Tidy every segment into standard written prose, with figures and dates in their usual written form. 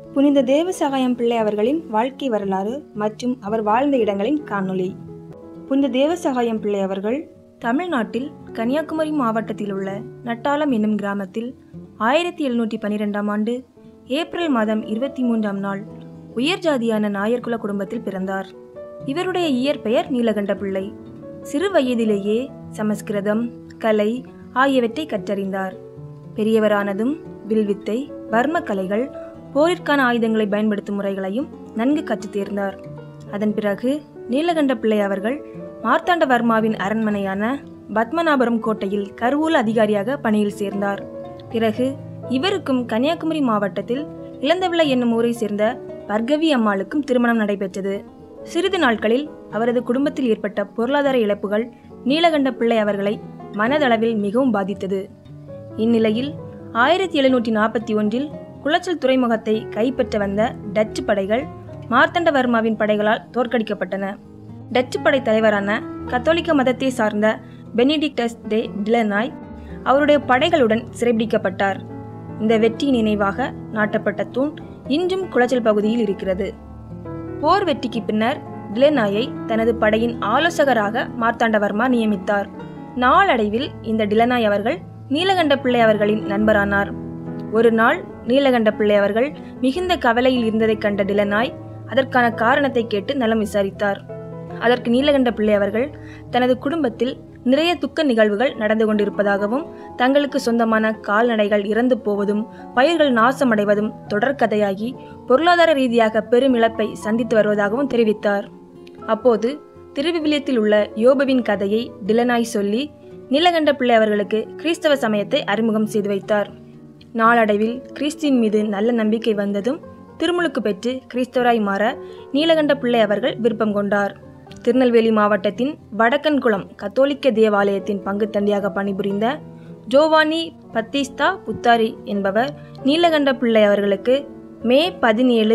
புனித தேவசகாயம் பிள்ளை அவர்களின் வாழ்க்கை வரலாறு மற்றும் அவர் வாழ்ந்த இடங்களின் காணொளி. புனித தேவசகாயம் பிள்ளை அவர்கள் தமிழ்நாட்டில் கன்னியாகுமரி மாவட்டத்தில் உள்ள நட்டாலம் என்னும் கிராமத்தில் 1712ஆம் ஆண்டு ஏப்ரல் மாதம் 23ஆம் நாள் உயர் ஜாதியான நாயர் குல குடும்பத்தில் பிறந்தார். இவருடைய இயற்பெயர் நீலகண்ட பிள்ளை. சிறு வயதிலேயே சமஸ்கிருதம், கலை ஆகியவற்றை கற்றறிந்தார். பெரியவரானதும் வில்வித்தை, வர்ம கலைகள், போரிற்கான ஆயுதங்களை பயன்படுத்தும் முறைகளையும் நன்கு கற்றுத் தேர்ந்தார். அதன் பிறகு நீலகண்ட பிள்ளை அவர்கள் மார்த்தாண்டவர்மாவின் அரண்மனையான பத்மநாபபுரம் கோட்டையில் கருவூல அதிகாரியாக பணியில் சேர்ந்தார். பிறகு இவருக்கும் கன்னியாகுமரி மாவட்டத்தில் இளந்தவிளை என்னும் ஊரை சேர்ந்த பர்கவி அம்மாளுக்கும் திருமணம் நடைபெற்றது. சிறிது நாட்களில் அவரது குடும்பத்தில் ஏற்பட்ட பொருளாதார இழப்புகள் நீலகண்ட பிள்ளை அவர்களை மனதளவில் மிகவும் பாதித்தது. இந்நிலையில் 1741இல் குளச்சல் துறைமுகத்தை கைப்பற்ற வந்த டச்சு படைகள் மார்த்தாண்டவர்மாவின் படைகளால் தோற்கடிக்கப்பட்டன. டச்சு படை தலைவரான கத்தோலிக்க மதத்தை சார்ந்த பெனிடிக்டஸ் டே டிலனாய் அவருடைய படைகளுடன் சிறைபிடிக்கப்பட்டார். இந்த வெற்றியின் நினைவாக நாட்டப்பட்ட தூண் இன்றும் குளச்சல் பகுதியில் இருக்கிறது. போர் வெற்றிக்கு பின்னர் டிலனாயை தனது படையின் ஆலோசகராக மார்த்தாண்டவர்மா நியமித்தார். நாளடைவில் இந்த டிலனாய் அவர்கள் நீலகண்ட பிள்ளை அவர்களின் நண்பரானார். ஒரு நாள் நீலகண்ட பிள்ளை அவர்கள் மிகுந்த கவலையில் இருந்ததைக் கண்ட டிலனாய் அதற்கான காரணத்தை கேட்டு நலம் விசாரித்தார். அதற்கு நீலகண்ட பிள்ளை அவர்கள் தனது குடும்பத்தில் நிறைய துக்க நிகழ்வுகள் நடந்து கொண்டிருப்பதாகவும், தங்களுக்கு சொந்தமான கால்நடைகள் இறந்து போவதும், பயிர்கள் நாசமடைவதும் தொடர்கதையாகி பொருளாதார ரீதியாக பெரும் இழப்பை சந்தித்து வருவதாகவும் தெரிவித்தார். அப்போது திருவிவிலியத்தில் உள்ள யோபுவின் கதையை டிலனாய் சொல்லி நீலகண்ட பிள்ளை அவர்களுக்கு கிறிஸ்தவ சமயத்தை அறிமுகம் செய்து வைத்தார். நாளடைவில் கிறிஸ்துவின் மீது நல்ல நம்பிக்கை வந்ததும் திருமுழுக்கு பெற்று கிறிஸ்தவராய் மாற நீலகண்ட பிள்ளை அவர்கள் விருப்பம் கொண்டார். திருநெல்வேலி மாவட்டத்தின் வடக்கன்குளம் கத்தோலிக்க தேவாலயத்தின் பங்கு தந்தையாக பணிபுரிந்த ஜோவானி பத்திஸ்தா புத்தாரி என்பவர் நீலகண்ட பிள்ளை அவர்களுக்கு மே 17,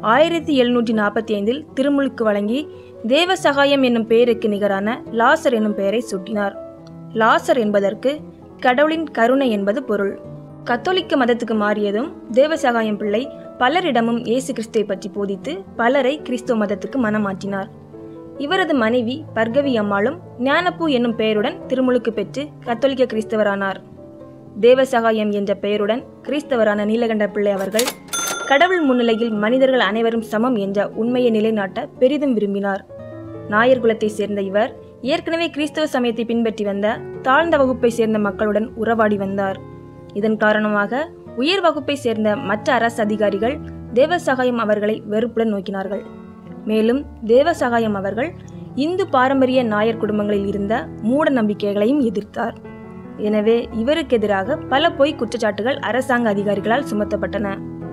1745 திருமுழுக்கு வழங்கி தேவசகாயம் என்னும் பெயருக்கு நிகரான லாசர் என்னும் பெயரை சூட்டினார். லாசர் என்பதற்கு கடவுளின் கருணை என்பது பொருள். கத்தோலிக்க மதத்துக்கு மாறியதும் தேவசகாயம் பிள்ளை பலரிடமும் இயேசு கிறிஸ்துவை பற்றி போதித்து பலரை கிறிஸ்துவ மதத்துக்கு மனமாற்றினார். இவரது மனைவி பர்கவி அம்மாளும் ஞானப்பூ என்னும் பெயருடன் திருமுழுக்கு பெற்று கத்தோலிக்க கிறிஸ்தவரானார். தேவசகாயம் என்ற பெயருடன் கிறிஸ்தவரான நீலகண்ட பிள்ளை அவர்கள் கடவுள் முன்னிலையில் மனிதர்கள் அனைவரும் சமம் என்ற உண்மையை நிலைநாட்ட பெரிதும் விரும்பினார். நாயர் குலத்தை சேர்ந்த இவர் ஏற்கனவே கிறிஸ்தவ சமயத்தை பின்பற்றி வந்த தாழ்ந்த வகுப்பை சேர்ந்த மக்களுடன் உறவாடி வந்தார். இதன் காரணமாக உயர் வகுப்பை சேர்ந்த மற்ற அரசு அதிகாரிகள் தேவசகாயம் அவர்களை வெறுப்புடன் நோக்கினார்கள். மேலும் தேவசகாயம் அவர்கள் இந்து பாரம்பரிய நாயர் குடும்பங்களில் இருந்த மூட நம்பிக்கைகளையும் எதிர்த்தார். எனவே இவருக்கு எதிராக பல பொய் குற்றச்சாட்டுகள் அரசாங்க அதிகாரிகளால் சுமத்தப்பட்டன.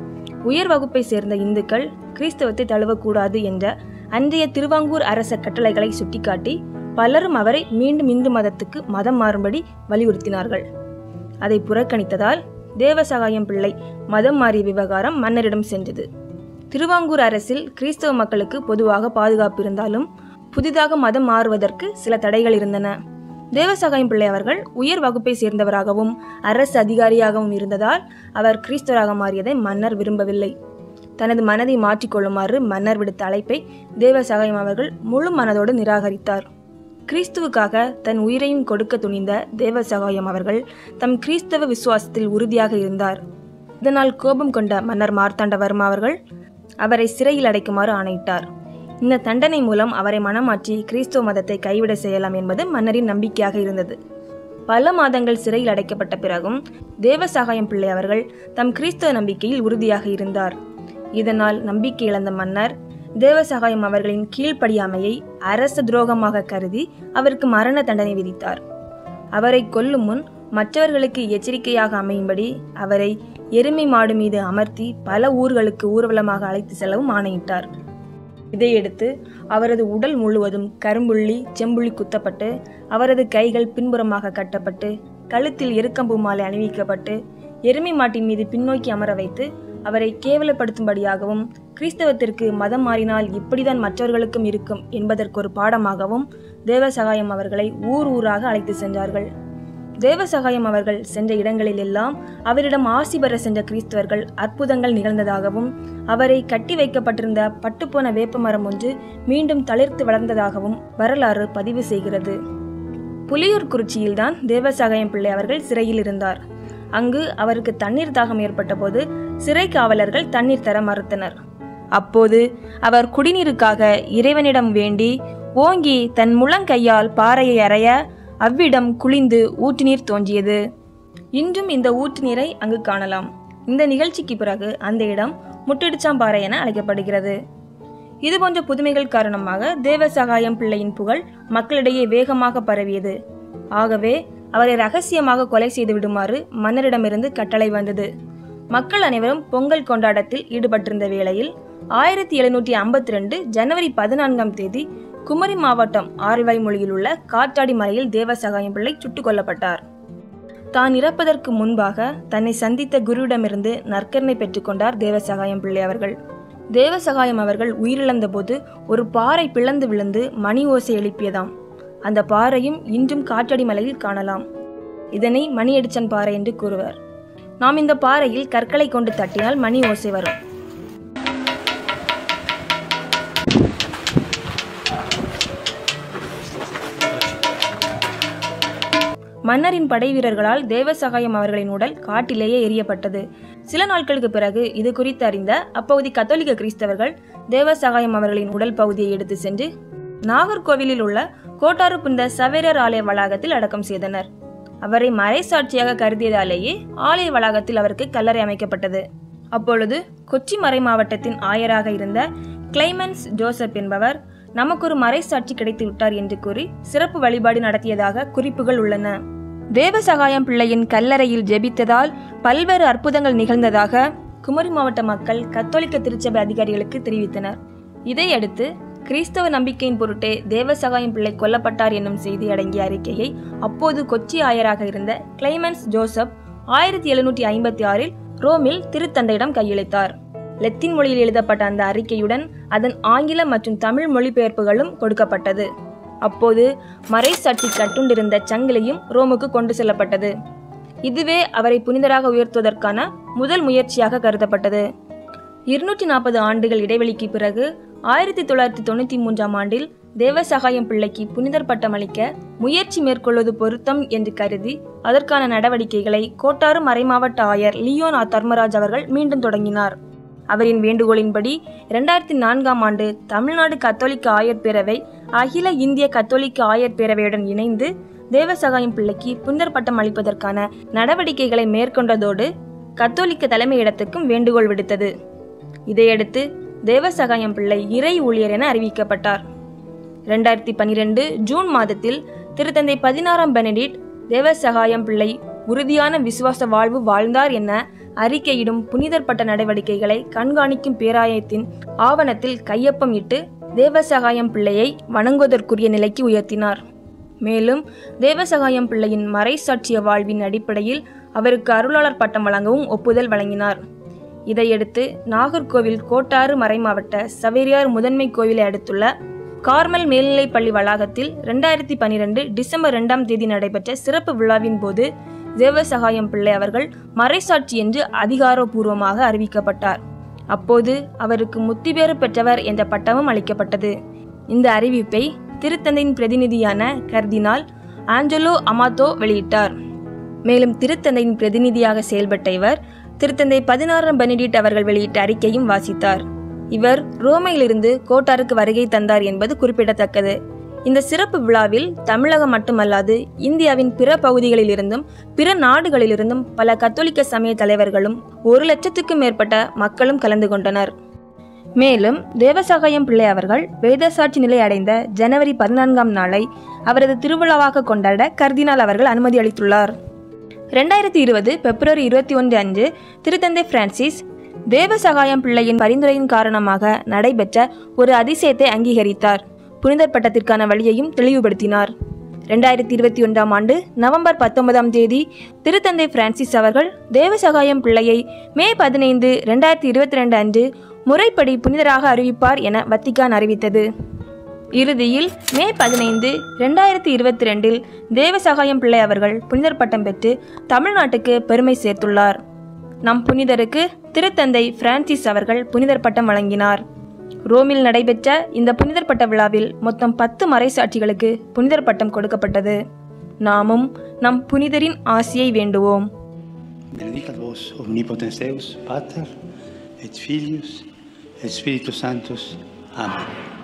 உயர் வகுப்பை சேர்ந்த இந்துக்கள் கிறிஸ்தவத்தை தழுவக்கூடாது என்ற அன்றைய திருவாங்கூர் அரச கட்டளைகளை சுட்டிக்காட்டி பலரும் அவரை மீண்டும் இந்து மதத்துக்கு மதம் மாறும்படி வலியுறுத்தினார்கள். அதை புறக்கணித்ததால் தேவசகாயம் பிள்ளை மதம் மாறிய விவகாரம் மன்னரிடம் சென்றது. திருவாங்கூர் அரசில் கிறிஸ்தவ மக்களுக்கு பொதுவாக பாதுகாப்பு இருந்தாலும் புதிதாக மதம் மாறுவதற்கு சில தடைகள் இருந்தன. தேவசகாயம் பிள்ளை அவர்கள் உயர் வகுப்பை சேர்ந்தவராகவும் அரசு அதிகாரியாகவும் இருந்ததால் அவர் கிறிஸ்தவராக மாறியதை மன்னர் விரும்பவில்லை. தனது மனதை மாற்றிக்கொள்ளுமாறு மன்னர் விடுத்த அழைப்பை தேவசகாயம் அவர்கள் முழு மனதோடு நிராகரித்தார். கிறிஸ்துவுக்காக தன் உயிரையும் கொடுக்க துணிந்த தேவசகாயம் அவர்கள் தம் கிறிஸ்தவ விசுவாசத்தில் உறுதியாக இருந்தார். இதனால் கோபம் கொண்ட மன்னர் மார்த்தாண்டவர்மா அவர்கள் அவரை சிறையில் அடைக்குமாறு ஆணையிட்டார். இந்த தண்டனை மூலம் அவரை மனமாற்றி கிறிஸ்துவ மதத்தை கைவிட செய்யலாம் என்பது மன்னரின் நம்பிக்கையாக இருந்தது. பல மாதங்கள் சிறையில் அடைக்கப்பட்ட பிறகும் தேவசகாயம் பிள்ளை அவர்கள் தம் கிறிஸ்தவ நம்பிக்கையில் உறுதியாக இருந்தார். இதனால் நம்பிக்கை இழந்த மன்னர் தேவசகாயம் அவர்களின் கீழ்ப்படியாமையை அரச துரோகமாக கருதி அவருக்கு மரண தண்டனை விதித்தார். அவரை கொல்லும் முன் மற்றவர்களுக்கு எச்சரிக்கையாக அமையும்படி அவரை எருமை மாடு மீது அமர்த்தி பல ஊர்களுக்கு ஊர்வலமாக அழைத்து செல்லவும் ஆணையிட்டார். இதையடுத்து அவரது உடல் முழுவதும் கரும்புள்ளி, செம்புள்ளி குத்தப்பட்டு அவரது கைகள் பின்புறமாக கட்டப்பட்டு கழுத்தில் எருக்கம்பூ மாலை அணிவிக்கப்பட்டு எருமை மாட்டின் மீது பின்னோக்கி அமர வைத்து அவரை கேவலப்படுத்தும்படியாகவும் கிறிஸ்தவத்திற்கு மதம் மாறினால் இப்படிதான் மற்றவர்களுக்கும் இருக்கும் என்பதற்கு ஒரு பாடமாகவும் தேவசகாயம் அவர்களை ஊர் ஊராக அழைத்து சென்றார்கள். தேவசகாயம் அவர்கள் சென்ற இடங்களில் எல்லாம் அவரிடம் ஆசி பெற சென்ற கிறிஸ்தவர்கள் அற்புதங்கள் நிகழ்ந்ததாகவும் அவரை கட்டி வைக்கப்பட்டிருந்த பட்டுப்போன வேப்பமரம் ஒன்று மீண்டும் தளிர்த்து வளர்ந்ததாகவும் வரலாறு பதிவு செய்கிறது. புலியூர் குறிச்சியில்தான் தேவசகாயம் பிள்ளை அவர்கள் சிறையில் இருந்தார். அங்கு அவருக்கு தண்ணீர் தாகம் ஏற்பட்ட போது சிறை காவலர்கள் தண்ணீர் தர மறுத்தனர். அப்போது அவர் குடிநீருக்காக இறைவனிடம் வேண்டி ஓங்கி தன் முழங்கையால் பாறையை அறைய அவ்விடம் குளிந்து ஊற்றுநீர் தோன்றியது. இன்றும் இந்த ஊற்றுநீரை அங்கு காணலாம். இந்த நிகழ்ச்சிக்கு பிறகு அந்த இடம் முட்டிடுச்சாம்பாறை என அழைக்கப்படுகிறது. இதுபோன்ற புதுமைகள் காரணமாக தேவசகாயம் பிள்ளையின் புகழ் மக்களிடையே வேகமாக பரவியது. ஆகவே அவரை ரகசியமாக கொலை செய்து விடுமாறு மன்னரிடமிருந்து கட்டளை வந்தது. மக்கள் அனைவரும் பொங்கல் கொண்டாட்டத்தில் ஈடுபட்டிருந்த வேளையில் 1752 ஜனவரி 14 குமரி மாவட்டம் ஆழ்வாய்மொழியில் உள்ள காற்றாடி மலையில் தேவசகாயம் பிள்ளை சுட்டுக் கொல்லப்பட்டார். தான் இறப்பதற்கு முன்பாக தன்னை சந்தித்த குருவிடமிருந்து நற்கருணை பெற்றுக்கொண்டார் தேவசகாயம் பிள்ளை அவர்கள். தேவசகாயம் அவர்கள் உயிரிழந்த போது ஒரு பாறை பிளந்து விழுந்து மணி ஓசை எழுப்பியதாம். அந்த பாறையும் இன்றும் காற்றாடி மலையில் காணலாம். இதனை மணியடிச்சன் பாறை என்று கூறுவர். நாம் இந்த பாறையில் கற்களை கொண்டு தட்டினால் மணி ஓசை வரும். மன்னரின் படை வீரர்களால் தேவசகாயம் அவர்களின் உடல் காட்டிலேயே எரியப்பட்டது. சில நாட்களுக்கு பிறகு இது குறித்து அறிந்த அப்பகுதி கத்தோலிக்க கிறிஸ்தவர்கள் தேவசகாயம் அவர்களின் உடல் பகுதியை எடுத்து சென்று நாகர்கோவிலில் உள்ள கோட்டாறு புந்த சவேரர் ஆலய வளாகத்தில் அடக்கம் செய்தனர். அவரை மறைசாட்சியாக கருதியதாலேயே ஆலய வளாகத்தில் அவருக்கு கல்லறை அமைக்கப்பட்டது. அப்பொழுது கொச்சி மறை மாவட்டத்தின் ஆயராக இருந்த கிளைமன்ஸ் ஜோசப் என்பவர் நமக்கு ஒரு மறைசாட்சி கிடைத்து விட்டார் என்று கூறி சிறப்பு வழிபாடு நடத்தியதாக குறிப்புகள் உள்ளன. தேவசகாயம் பிள்ளையின் கல்லறையில் ஜெபித்ததால் பல்வேறு அற்புதங்கள் நிகழ்ந்ததாக குமரி மாவட்ட மக்கள் கத்தோலிக்க திருச்சபை அதிகாரிகளுக்கு தெரிவித்தனர். இதையடுத்து கிறிஸ்தவ நம்பிக்கையின் பொருட்டே தேவசகாயம் பிள்ளை கொல்லப்பட்டார் என்னும் செய்தி அடங்கிய அறிக்கையை அப்போது கொச்சி ஆயராக இருந்த கிளைமன்ஸ் ஜோசப் 1756 ரோமில் திருத்தந்தையிடம் கையளித்தார். லத்தீன் மொழியில் எழுதப்பட்ட அந்த அறிக்கையுடன் அதன் ஆங்கில மற்றும் தமிழ் மொழிபெயர்ப்புகளும் கொடுக்கப்பட்டது. அப்போது மறைசாட்சி கட்டுண்டிருந்த சங்கிலியும் ரோமுக்கு கொண்டு செல்லப்பட்டது. இதுவே அவரை புனிதராக உயர்த்துவதற்கான முதல் முயற்சியாக கருதப்பட்டது. 240 ஆண்டுகள் இடைவெளிக்கு பிறகு 1993 ஆண்டில் தேவசகாயம் பிள்ளைக்கு புனிதர் பட்டம் அளிக்க முயற்சி மேற்கொள்வது பொருத்தம் என்று கருதி அதற்கான நடவடிக்கைகளை கோட்டாறு மறைமாவட்ட ஆயர் லியோன் தர்மராஜ் அவர்கள் மீண்டும் தொடங்கினார். அவரின் வேண்டுகோளின்படி 2004 ஆண்டு தமிழ்நாடு கத்தோலிக்க ஆயர் பேரவை அகில இந்திய கத்தோலிக்க ஆயர் பேரவையுடன் இணைந்து தேவசகாயம் பிள்ளைக்கு புனிதர் பட்டம் அளிப்பதற்கான நடவடிக்கைகளை மேற்கொண்டதோடு கத்தோலிக்க தலைமையிடத்துக்கும் வேண்டுகோள் விடுத்தது. இதையடுத்து தேவசகாயம் பிள்ளை இறை ஊழியர் என அறிவிக்கப்பட்டார். 2012 ஜூன் மாதத்தில் திருத்தந்தை 16ஆம் பெனடிக்ட் தேவசகாயம் பிள்ளை உறுதியான விசுவாச வாழ்வு வாழ்ந்தார் என அறிக்கையிடும் புனிதர் பட்ட நடவடிக்கைகளை கண்காணிக்கும் பேராயத்தின் ஆவணத்தில் கையொப்பம் இட்டு தேவசகாயம் பிள்ளையை வணங்குவதற்குரிய நிலைக்கு உயர்த்தினார். மேலும் தேவசகாயம் பிள்ளையின் மறைசாட்சிய வாழ்வின் அடிப்படையில் அவருக்கு அருளாளர் பட்டம் வழங்கவும் ஒப்புதல் வழங்கினார். இதையடுத்து நாகர்கோவில் கோட்டாறு மறைமாவட்ட சவேரியார் முதன்மை கோவிலை அடுத்துள்ள கார்மல் மேல்நிலைப்பள்ளி வளாகத்தில் 2012 டிசம்பர் 2 நடைபெற்ற சிறப்பு விழாவின் போது தேவசகாயம் பிள்ளை அவர்கள் மறைசாட்சி என்று அதிகாரப்பூர்வமாக அறிவிக்கப்பட்டார். அப்போது அவருக்கு முத்திபேறு பெற்றவர் என்ற பட்டமும் அளிக்கப்பட்டது. இந்த அறிவிப்பை திருத்தந்தையின் பிரதிநிதியான கர்தினால் ஆஞ்சலோ அமாத்தோ வெளியிட்டார். மேலும் திருத்தந்தையின் பிரதிநிதியாக செயல்பட்ட இவர் திருத்தந்தை 16ஆம் பெனடிக்ட் அவர்கள் வெளியிட்ட அறிக்கையும் வாசித்தார். இவர் ரோமையிலிருந்து கோட்டாருக்கு வருகை தந்தார் என்பது குறிப்பிடத்தக்கது. இந்த சிறப்பு விழாவில் தமிழகம் மட்டுமல்லாது இந்தியாவின் பிற பகுதிகளிலிருந்தும் பிற நாடுகளிலிருந்தும் பல கத்தோலிக்க சமய தலைவர்களும் 1,00,000க்கும் மேற்பட்ட மக்களும் கலந்து கொண்டனர். மேலும் தேவசகாயம் பிள்ளை அவர்கள் வேதசாட்சி நிலை அடைந்த ஜனவரி 14ஆம் நாளை அவரது திருவிழாவாக கொண்டாட கர்தினால் அவர்கள் அனுமதி அளித்துள்ளார். 2020 பிப்ரவரி 21 அன்று திருத்தந்தை பிரான்சிஸ் தேவசகாயம் பிள்ளையின் பரிந்துரையின் காரணமாக நடைபெற்ற ஒரு அதிசயத்தை அங்கீகரித்தார். புனிதர் பட்டத்திற்கான வழியையும் தெளிவுபடுத்தினார். 2021ஆம் ஆண்டு நவம்பர் 19 திருத்தந்தை பிரான்சிஸ் அவர்கள் தேவசகாயம் பிள்ளையை மே 15, 2022 அன்று முறைப்படி புனிதராக அறிவிப்பார் என வத்திக்கான் அறிவித்தது. இறுதியில் மே 15, 2022 தேவசகாயம் பிள்ளை அவர்கள் புனிதர் பட்டம் பெற்று தமிழ்நாட்டுக்கு பெருமை சேர்த்துள்ளார். நம் புனிதருக்கு திருத்தந்தை பிரான்சிஸ் அவர்கள் புனிதர் பட்டம் வழங்கினார். ரோமில் நடைபெற்ற இந்த புனிதர் பட்ட விழாவில் மொத்தம் 10 மறைசாட்சிகளுக்கு புனிதர் பட்டம் கொடுக்கப்பட்டது. நாமும் நம் புனிதரின் ஆசியை வேண்டுவோம். Benedicat vos omnipotens Deus, Pater et Filius et Spiritus Sanctus. Amen.